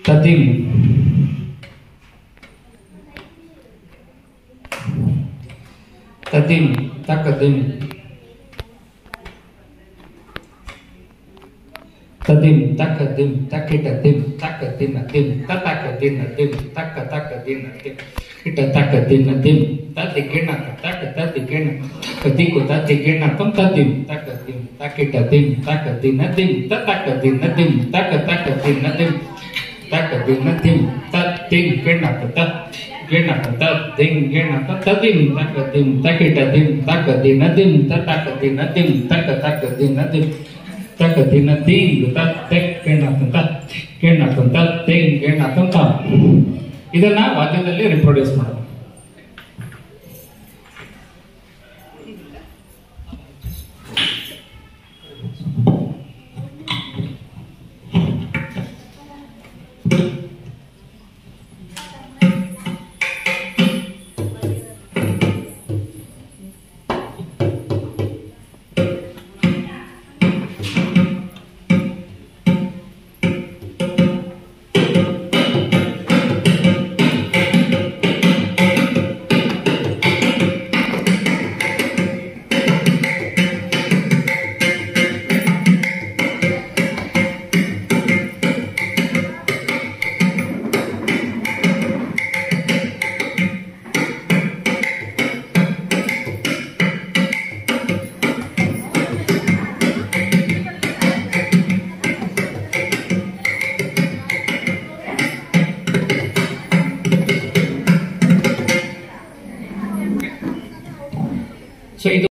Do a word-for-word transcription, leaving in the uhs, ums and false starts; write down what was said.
ತದಿಂ ತದಿಂ ತಕದಿಂ ತದಿಂ ತಕದಿಂ ತಕಿಟದಿಂ ತಕದಿನದಿಂ ತತಕದಿನದಿಂ ತಕ ತಕದಿನದಿಂ ಕಿಟ ತಕದಿನದಿಂ ತದಿಗಿಣ ತಕ ತದಿಗಿಣ ಕದಿಕು ತದಿಗಿಣ ತಂ ತದಿಂ ತಕದಿಂ ತಕಿಟದಿಂ ತಕದಿನದಿಂ ತತಕದಿನದಿಂ ತಕ ತಕದಿನದಿಂ ತಕದಿನದಿಂ ತದಿಗಿಣ ತತ ಗಿಣ ತದಿಂ ಗಿಣ ತದಿಂ ತಕದಿಂ ತಕಿಟದಿಂ ತಕದಿನದಿಂ ತತಕದಿನದಿಂ ತಕ ತಕದಿನದಿಂ ತಕದಿನದಿಂ ತಕ್ಕಿಣ ತತ್ ಗಿಣ ತತ್ ತಿಂ ಗಿಣ ತತ. ಇದನ್ನ ವಾದ್ಯದಲ್ಲಿ ರಿಪ್ರೊಡ್ಯೂಸ್ ಮಾಡೋದು. So